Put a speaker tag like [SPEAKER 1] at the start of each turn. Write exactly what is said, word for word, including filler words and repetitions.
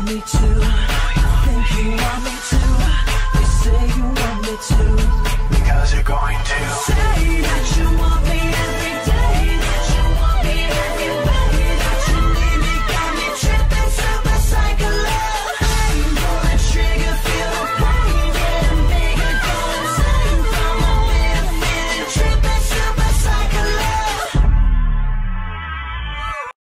[SPEAKER 1] me to. Think you want me to. They say you want me to.
[SPEAKER 2] Because you're going to
[SPEAKER 1] say that you want me every day, that you want me every